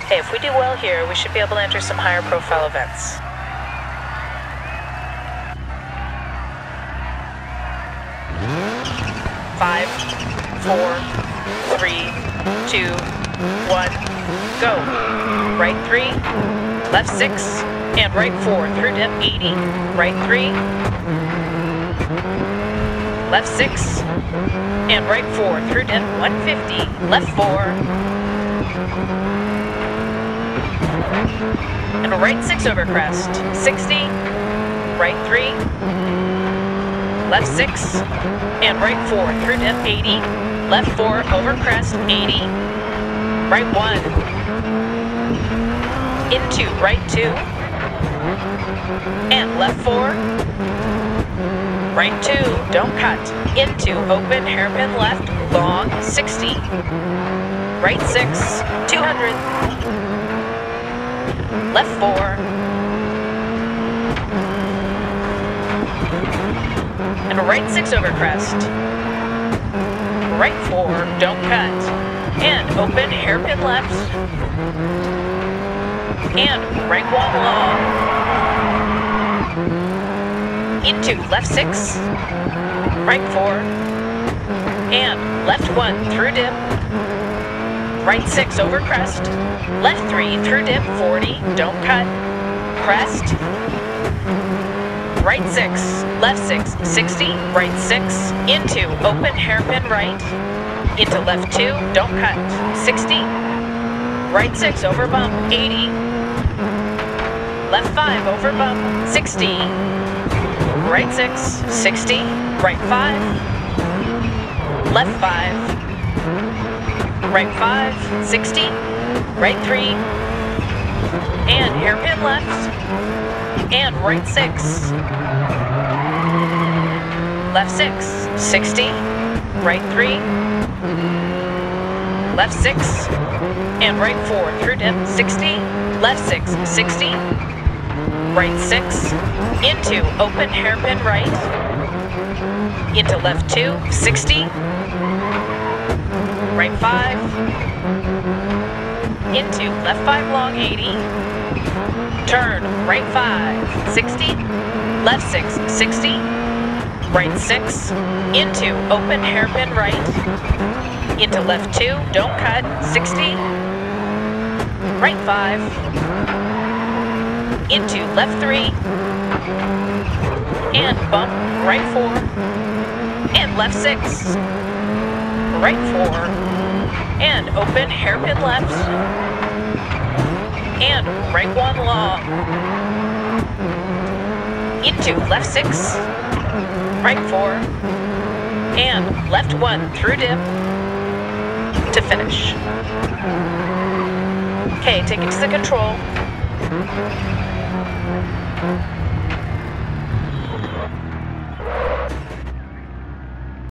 Hey, if we do well here, we should be able to enter some higher profile events. Five, four, three, two, one, go. Right 3, left 6, and right 4 through dip 80. Right 3, left 6, and right 4 through dip 150. Left 4, and a right 6 over crest 60. Right 3, left 6, and right 4 through dip 80. Left 4 over crest 80. Right 1, into right 2, and left 4, right 2, don't cut, into open hairpin left, long 60, right 6, 200, left 4, and a right 6 over crest, right 4, don't cut, and open hairpin left, and right 1 long, into left 6, right 4, and left 1 through dip, right 6 over crest, left 3 through dip 40, don't cut, crest, right 6, left 6, 60, right 6, into open hairpin right, into left 2, don't cut, 60, right 6 over bump, 80, left 5 over bump, 60, right 6, 60, right 5, left 5, right 5, 60, right 3, and hairpin left, and right 6, left 6, 60, right 3, left 6, and right 4 through dip 60, left 6, 60, right 6, into open hairpin right, into left 2, 60, right 5, into left 5 long 80, turn right 5, 60, left 6, 60, right 6, into open hairpin right, into left 2, don't cut, 60, right 5, into left 3, and bump right 4, and left 6, right 4, and open hairpin left, and right 1 long, into left 6, right 4, and left 1 through dip to finish. Okay, take it to the control.